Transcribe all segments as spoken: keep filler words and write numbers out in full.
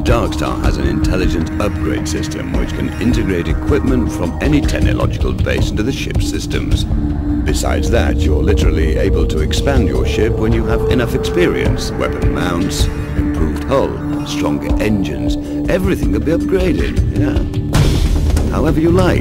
DarkStar has an intelligent upgrade system which can integrate equipment from any technological base into the ship's systems. Besides that, you're literally able to expand your ship when you have enough experience. Weapon mounts, improved hull, stronger engines, everything can be upgraded, yeah. However you like.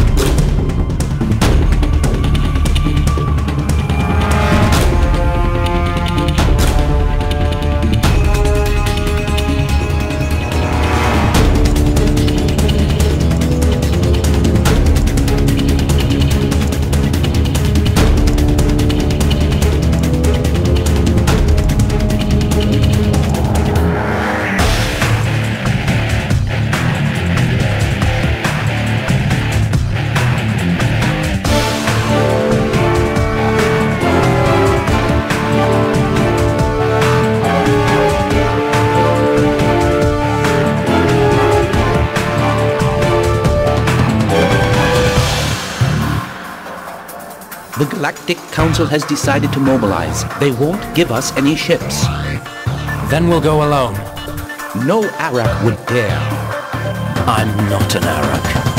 The Galactic Council has decided to mobilize. They won't give us any ships. Then we'll go alone. No Arak would dare. I'm not an Arak.